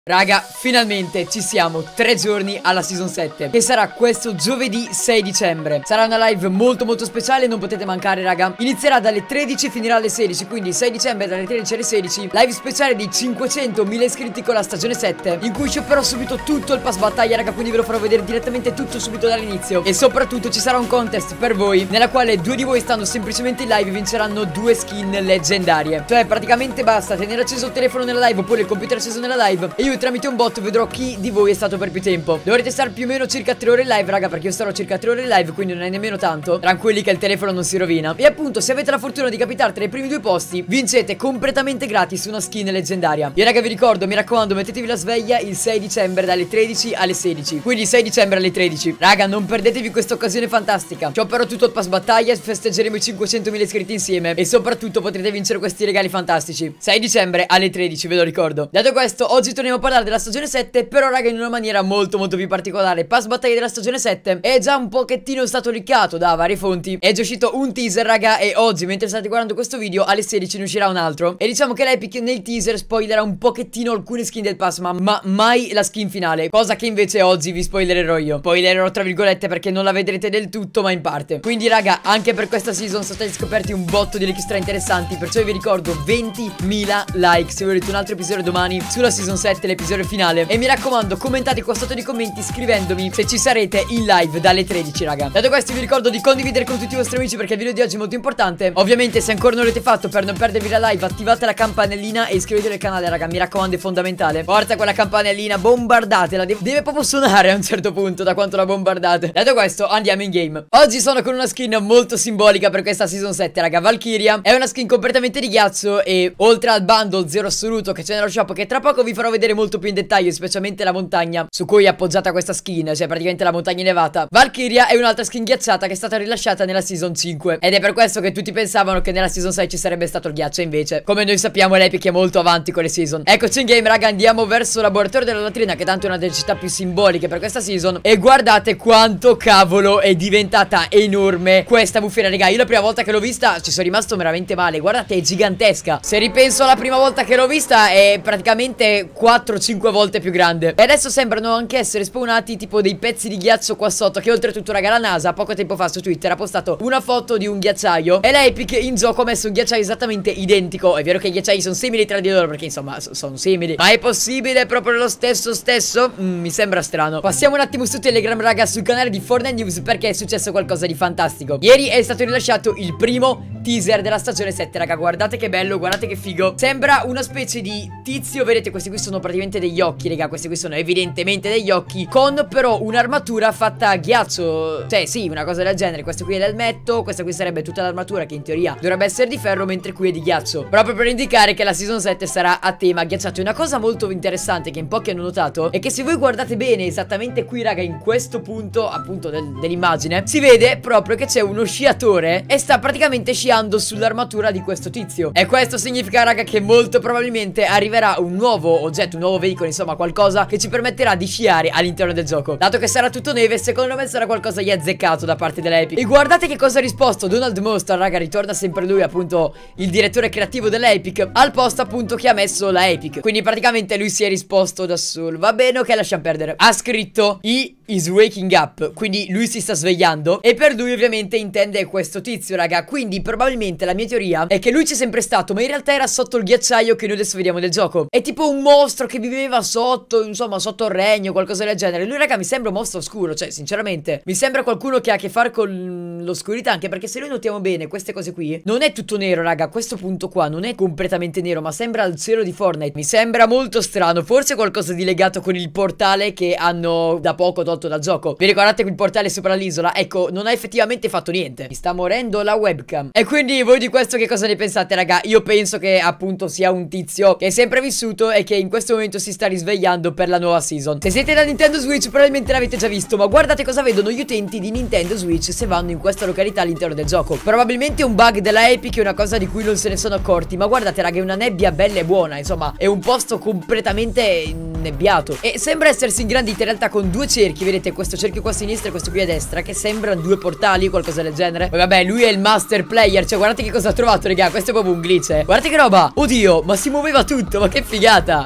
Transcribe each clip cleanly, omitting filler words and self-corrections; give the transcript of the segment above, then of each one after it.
Raga, finalmente ci siamo, 3 giorni alla Season 7, che sarà questo giovedì 6 dicembre. Sarà una live molto speciale, non potete mancare raga. Inizierà dalle 13 e finirà alle 16, quindi 6 dicembre dalle 13 alle 16. Live speciale di 500.000 iscritti con la stagione 7, in cui shopperò subito tutto il pass battaglia raga, quindi ve lo farò vedere direttamente tutto subito dall'inizio. E soprattutto ci sarà un contest per voi, nella quale 2 di voi, stando semplicemente in live, vinceranno 2 skin leggendarie. Cioè praticamente basta tenere acceso il telefono nella live oppure il computer acceso nella live, e io tramite un bot vedrò chi di voi è stato per più tempo. Dovrete stare più o meno circa 3 ore in live raga, perché io starò circa 3 ore in live, quindi non è nemmeno tanto. Tranquilli che il telefono non si rovina. E appunto, se avete la fortuna di capitare tra i primi 2 posti, vincete completamente gratis una skin leggendaria. Io raga vi ricordo, mi raccomando, mettetevi la sveglia il 6 dicembre dalle 13 alle 16. Quindi 6 dicembre alle 13. Raga, non perdetevi questa occasione fantastica. Shopperò tutto il pass battaglia, festeggeremo i 500.000 iscritti insieme, e soprattutto potrete vincere questi regali fantastici. 6 dicembre alle 13, ve lo ricordo. Detto questo, oggi torniamo a parlare della stagione 7, però raga in una maniera molto più particolare. Pass battaglia della stagione 7 è già un pochettino stato liccato da varie fonti. È già uscito un teaser raga, e oggi mentre state guardando questo video alle 16 ne uscirà un altro. E diciamo che l'Epic nel teaser spoilerà un pochettino alcune skin del pass, ma mai la skin finale, cosa che invece oggi vi spoilererò io. Spoilerò tra virgolette, perché non la vedrete del tutto ma in parte. Quindi raga, anche per questa season sono stati scoperti un botto di leak stra interessanti, perciò vi ricordo 20.000 like se volete un altro episodio domani sulla season 7, l'episodio finale. E mi raccomando, commentate qua sotto nei commenti scrivendomi se ci sarete in live dalle 13 raga. Detto questo vi ricordo di condividere con tutti i vostri amici, perché il video di oggi è molto importante. Ovviamente se ancora non l'avete fatto, per non perdervi la live, attivate la campanellina e iscrivetevi al canale raga, mi raccomando, è fondamentale. Forza quella campanellina, bombardatela, deve proprio suonare a un certo punto da quanto la bombardate. Detto questo, andiamo in game. Oggi sono con una skin molto simbolica per questa season 7 raga, Valkyria. È una skin completamente di ghiaccio, e oltre al bundle zero assoluto che c'è nello shop, che tra poco vi farò vedere molto più in dettaglio, specialmente la montagna su cui è appoggiata questa skin, cioè praticamente la montagna nevata, Valkyria è un'altra skin ghiacciata che è stata rilasciata nella season 5, ed è per questo che tutti pensavano che nella season 6 ci sarebbe stato il ghiaccio. Invece, come noi sappiamo, l'Epic è molto avanti con le season. Eccoci in game raga, andiamo verso il laboratorio della latrina, che tanto è una delle città più simboliche per questa season. E guardate quanto cavolo è diventata enorme questa bufera raga. Io la prima volta che l'ho vista ci sono rimasto veramente male. Guardate, è gigantesca. Se ripenso alla prima volta che l'ho vista, è praticamente 4-5 volte più grande. E adesso sembrano anche essere spawnati tipo dei pezzi di ghiaccio qua sotto, che oltretutto raga la NASA poco tempo fa su Twitter ha postato una foto di un ghiacciaio, e l'Epic in gioco ha messo un ghiacciaio esattamente identico. È vero che i ghiacciai sono simili tra di loro, perché insomma sono simili, ma è possibile proprio lo stesso? Mi sembra strano. Passiamo un attimo su Telegram raga, sul canale di Fortnite News, perché è successo qualcosa di fantastico. Ieri è stato rilasciato il primo teaser della stagione 7 raga, guardate che bello, guardate che figo. Sembra una specie di tizio, vedete questi qui sono praticamente degli occhi raga, questi qui sono evidentemente degli occhi, con però un'armatura fatta a ghiaccio, cioè sì, una cosa del genere. Questo qui è l'elmetto, questa qui sarebbe tutta l'armatura, che in teoria dovrebbe essere di ferro, mentre qui è di ghiaccio, proprio per indicare che la season 7 sarà a tema ghiacciato. E una cosa molto interessante che in pochi hanno notato è che se voi guardate bene esattamente qui raga, in questo punto appunto dell'immagine, si vede proprio che c'è uno sciatore e sta praticamente sciando sull'armatura di questo tizio. E questo significa raga che molto probabilmente arriverà un nuovo oggetto, un nuovo veicolo, insomma qualcosa che ci permetterà di sciare all'interno del gioco. Dato che sarà tutto neve, secondo me sarà qualcosa di azzeccato da parte dell'Epic. E guardate che cosa ha risposto Donald Mostar raga, ritorna sempre lui, appunto il direttore creativo dell'Epic, al post appunto che ha messo la Epic. Quindi praticamente lui si è risposto da solo. Va bene, ok, lasciamo perdere. Ha scritto "He is waking up", quindi lui si sta svegliando, e per lui ovviamente intende questo tizio raga. Quindi probabilmente la mia teoria è che lui c'è sempre stato, ma in realtà era sotto il ghiacciaio che noi adesso vediamo nel gioco. È tipo un mostro che viveva sotto, insomma sotto il regno, qualcosa del genere. Lui raga mi sembra un mostro oscuro, cioè sinceramente mi sembra qualcuno che ha a che fare con l'oscurità, anche perché se noi notiamo bene queste cose qui non è tutto nero raga, questo punto qua non è completamente nero, ma sembra il cielo di Fortnite. Mi sembra molto strano, forse qualcosa di legato con il portale che hanno da poco tolto dal gioco. Vi ricordate quel portale sopra l'isola? Ecco, non ha effettivamente fatto niente. Mi sta morendo la webcam. E quindi voi di questo che cosa ne pensate raga? Io penso che appunto sia un tizio che è sempre vissuto e che in questo momento si sta risvegliando per la nuova season. Se siete da Nintendo Switch probabilmente l'avete già visto, ma guardate cosa vedono gli utenti di Nintendo Switch se vanno in questa località all'interno del gioco. Probabilmente un bug della Epic, è una cosa di cui non se ne sono accorti, ma guardate raga, è una nebbia bella e buona, insomma è un posto completamente innebbiato, e sembra essersi ingrandita in realtà con 2 cerchi, vedete questo cerchio qua a sinistra e questo qui a destra, che sembrano 2 portali, qualcosa del genere. Poi vabbè, lui è il master player, cioè guardate che cosa ha trovato raga, questo è proprio un glitch, Guardate che roba, oddio, ma si muoveva tutto, ma che figata. Vabbè, lui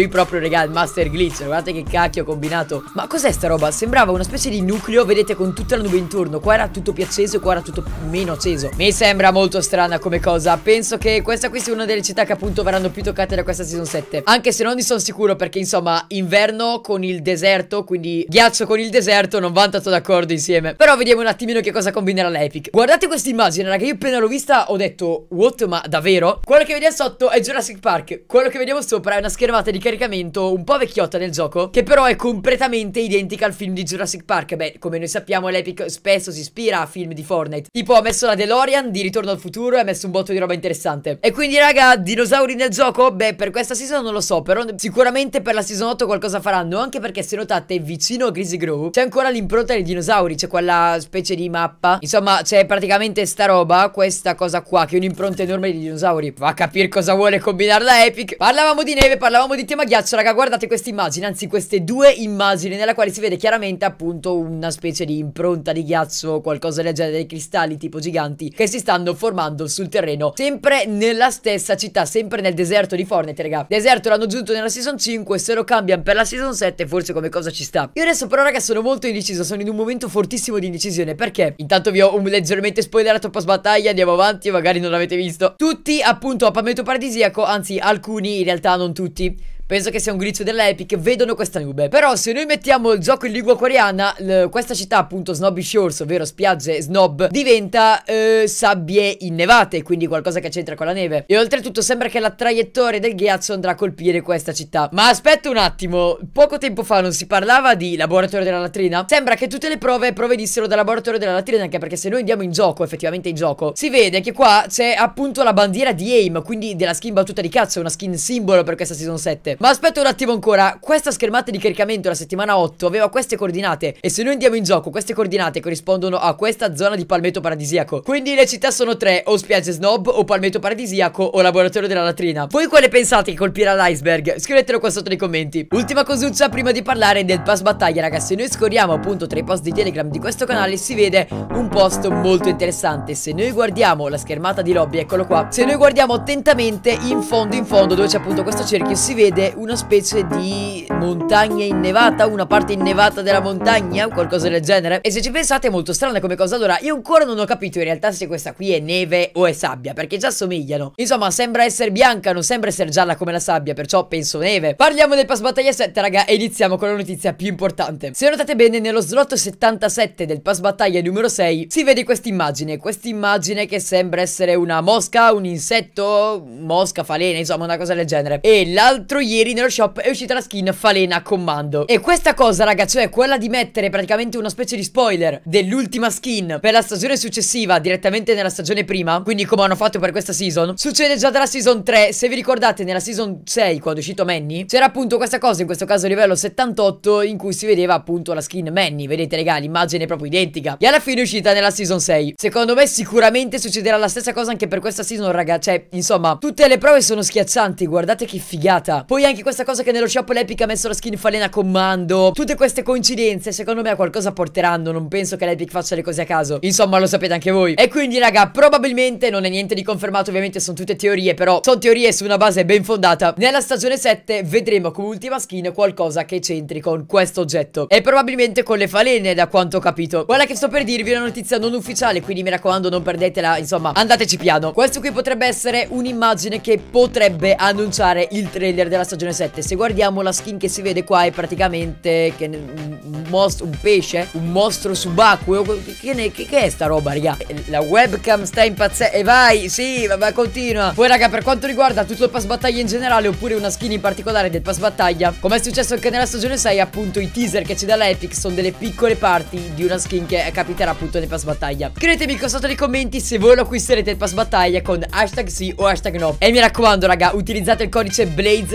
lui proprio, raga, il Master Glitch. Guardate che cacchio ho combinato. Ma cos'è sta roba? Sembrava una specie di nucleo, vedete, con tutta la nube intorno. Qua era tutto più acceso e qua era tutto meno acceso. Mi sembra molto strana come cosa. Penso che questa qui sia una delle città che appunto verranno più toccate da questa season 7. Anche se non ne sono sicuro, perché insomma inverno con il deserto, quindi ghiaccio con il deserto, non vanno tanto d'accordo insieme. Però vediamo un attimino che cosa combinerà l'Epic. Guardate questa immagine, raga, io appena l'ho vista ho detto what, ma davvero? Quello che vediamo sotto è Jurassic Park. Quello che vediamo sopra è una schermata di caricamento un po' vecchiotta nel gioco, che però è completamente identica al film di Jurassic Park. Beh, come noi sappiamo l'Epic spesso si ispira a film di Fortnite. Tipo ha messo la DeLorean di Ritorno al Futuro e ha messo un botto di roba interessante. E quindi raga, dinosauri nel gioco? Beh, per questa season non lo so, però sicuramente per la season 8 qualcosa faranno. Anche perché se notate vicino a Greasy Grove c'è ancora l'impronta dei dinosauri, c'è quella specie di mappa. Insomma c'è praticamente sta roba, questa cosa qua, che è un'impronta enorme di dinosauri. Va a capire cosa vuole combinare la Epic. Parlavamo di neve, parlavamo di tema ghiaccio, raga, guardate queste immagini, anzi queste due immagini nella quale si vede chiaramente appunto una specie di impronta di ghiaccio, qualcosa del genere, dei cristalli tipo giganti che si stanno formando sul terreno, sempre nella stessa città, sempre nel deserto di Fortnite, raga. Deserto l'hanno aggiunto nella season 5, se lo cambiano per la season 7 forse come cosa ci sta. Io adesso però raga sono molto indeciso, sono in un momento fortissimo di indecisione, perché intanto vi ho leggermente spoilerato post battaglia, andiamo avanti, magari non l'avete visto. Tutti appunto a Palmetto Paradisiaco, anzi alcuni in realtà, non tutti. Penso che sia un glitch dell'Epic, vedono questa nube. Però se noi mettiamo il gioco in lingua coreana, questa città appunto Snobby Shores, ovvero spiagge snob, diventa sabbie innevate, quindi qualcosa che c'entra con la neve. E oltretutto sembra che la traiettoria del ghiaccio andrà a colpire questa città. Ma aspetta un attimo, poco tempo fa non si parlava di laboratorio della latrina? Sembra che tutte le prove provenissero dal laboratorio della latrina, anche perché se noi andiamo in gioco, effettivamente in gioco, si vede che qua c'è appunto la bandiera di AIM, quindi della skin battuta di cazzo, una skin simbolo per questa season 7. Ma aspetta un attimo ancora, questa schermata di caricamento la settimana 8 aveva queste coordinate, e se noi andiamo in gioco queste coordinate corrispondono a questa zona di Palmetto Paradisiaco. Quindi le città sono tre, o spiagge snob, o Palmetto Paradisiaco, o laboratorio della latrina. Voi quale pensate che colpirà l'iceberg? Scrivetelo qua sotto nei commenti. Ultima cosuccia prima di parlare del pass battaglia, ragazzi. Se noi scorriamo appunto tra i post di Telegram di questo canale si vede un post molto interessante. Se noi guardiamo la schermata di lobby, eccolo qua, se noi guardiamo attentamente in fondo dove c'è appunto questo cerchio, si vede una specie di montagna innevata, una parte innevata della montagna, qualcosa del genere. E se ci pensate è molto strana come cosa. Allora io ancora non ho capito in realtà se questa qui è neve o è sabbia, perché già somigliano. Insomma sembra essere bianca, non sembra essere gialla come la sabbia, perciò penso neve. Parliamo del pass battaglia 7, raga, e iniziamo con la notizia più importante. Se notate bene, nello slot 77 del pass battaglia numero 6 si vede questa immagine che sembra essere una mosca, un insetto, mosca, falena, insomma una cosa del genere. E l'altro ieri nello shop è uscita la skin falena comando. E questa cosa, raga, cioè quella di mettere praticamente una specie di spoiler dell'ultima skin per la stagione successiva direttamente nella stagione prima, quindi come hanno fatto per questa season, succede già dalla season 3. Se vi ricordate nella season 6 quando è uscito Manny c'era appunto questa cosa, in questo caso livello 78, in cui si vedeva appunto la skin Manny. Vedete raga, l'immagine è proprio identica, e alla fine è uscita nella season 6. Secondo me sicuramente succederà la stessa cosa anche per questa season, raga. Cioè insomma tutte le prove sono schiaccianti, guardate che figata. Poi anche questa cosa che nello shop l'Epic ha messo la skin falena comando, tutte queste coincidenze secondo me a qualcosa porteranno. Non penso che l'Epic faccia le cose a caso, insomma lo sapete anche voi. E quindi raga, probabilmente non è niente di confermato, ovviamente sono tutte teorie, però sono teorie su una base ben fondata. Nella stagione 7 vedremo come ultima skin qualcosa che c'entri con questo oggetto, e probabilmente con le falene, da quanto ho capito. Quella che sto per dirvi è una notizia non ufficiale, quindi mi raccomando non perdetela, insomma andateci piano. Questo qui potrebbe essere un'immagine che potrebbe annunciare il trailer della stagione 7. Se guardiamo la skin che si vede qua è praticamente un mostro, un pesce, un mostro subacqueo. Che è sta roba, raga? La webcam sta impazzendo. E vai, sì, vabbè, continua. Poi raga, per quanto riguarda tutto il pass battaglia in generale, oppure una skin in particolare del pass battaglia, come è successo anche nella stagione 6, appunto i teaser che c'è dalla Epic sono delle piccole parti di una skin che capiterà appunto nel pass battaglia. Scrivetemi qua sotto nei commenti se voi lo acquisterete il pass battaglia con hashtag sì o hashtag no. E mi raccomando raga, utilizzate il codice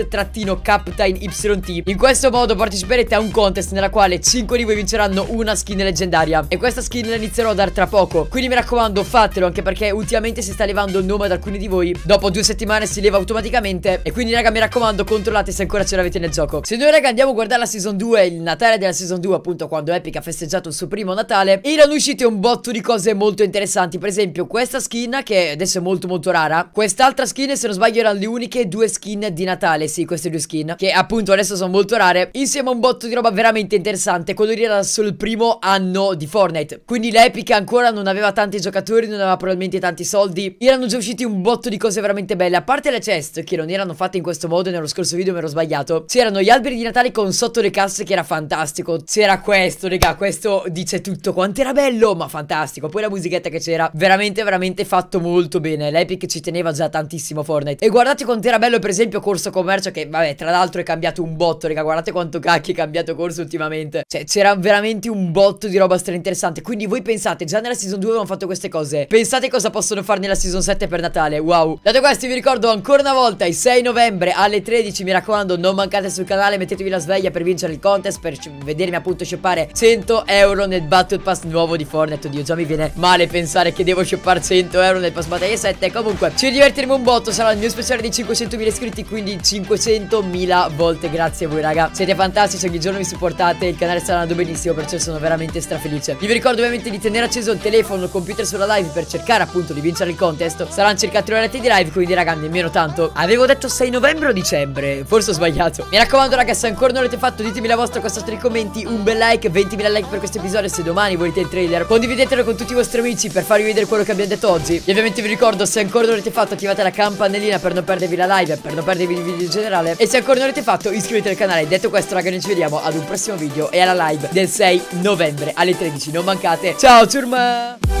Blaze-CaptainYT. In questo modo parteciperete a un contest nella quale 5 di voi vinceranno una skin leggendaria, e questa skin la inizierò a dare tra poco, quindi mi raccomando fatelo, anche perché ultimamente si sta levando il nome ad alcuni di voi. Dopo 2 settimane si leva automaticamente, e quindi raga mi raccomando controllate se ancora ce l'avete nel gioco. Se noi raga andiamo a guardare la season 2, il Natale della season 2, appunto quando Epic ha festeggiato il suo primo Natale, erano uscite un botto di cose molto interessanti. Per esempio questa skin che adesso è molto rara, quest'altra skin se non sbaglio erano le uniche 2 skin di Natale. Sì, queste due skin, che appunto adesso sono molto rare, insieme a un botto di roba veramente interessante. Quello lì era solo il primo anno di Fortnite, quindi l'Epic ancora non aveva tanti giocatori, non aveva probabilmente tanti soldi. Erano già usciti un botto di cose veramente belle, a parte le chest che non erano fatte in questo modo. Nello scorso video mi ero sbagliato. C'erano gli alberi di Natale con sotto le casse, che era fantastico. C'era questo, raga, questo dice tutto quanto era bello, ma fantastico. Poi la musichetta che c'era, veramente veramente fatto molto bene. L'Epic ci teneva già tantissimo Fortnite. E guardate quanto era bello per esempio Corso Commercio, che vabbè tra l'altro è cambiato un botto, raga. Guardate quanto cacchio è cambiato Corso ultimamente. Cioè c'era veramente un botto di roba stra interessante. Quindi voi pensate, già nella season 2 avevano fatto queste cose, pensate cosa possono fare nella season 7 per Natale. Wow. Dato questo vi ricordo ancora una volta il 6 novembre alle 13, mi raccomando non mancate sul canale, mettetevi la sveglia per vincere il contest, per vedermi appunto shoppare 100 euro nel Battle Pass nuovo di Fortnite. Oddio, già mi viene male pensare che devo shoppare 100 euro nel Pass Battaglia 7. Comunque ci divertiremo un botto, sarà il mio speciale di 500.000 iscritti, quindi 500.000 volte grazie a voi raga, siete fantastici, ogni giorno mi supportate, il canale sta andando benissimo, perciò sono veramente strafelice. Io vi ricordo ovviamente di tenere acceso il telefono, il computer sulla live per cercare appunto di vincere il contest. Saranno circa 3 orette di live, quindi raga nemmeno tanto. Avevo detto 6 novembre o dicembre, forse ho sbagliato. Mi raccomando raga, se ancora non l'avete fatto ditemi la vostra qua sotto nei commenti, un bel like, 20.000 like per questo episodio. Se domani volete il trailer condividetelo con tutti i vostri amici per farvi vedere quello che abbiamo detto oggi. E ovviamente vi ricordo, se ancora non l'avete fatto, attivate la campanellina per non perdervi la live, per non perdervi il video in generale. E se ancora non l'avete fatto, iscrivetevi al canale. Detto questo raga, noi ci vediamo ad un prossimo video e alla live del 6 novembre alle 13. Non mancate. Ciao ciurma.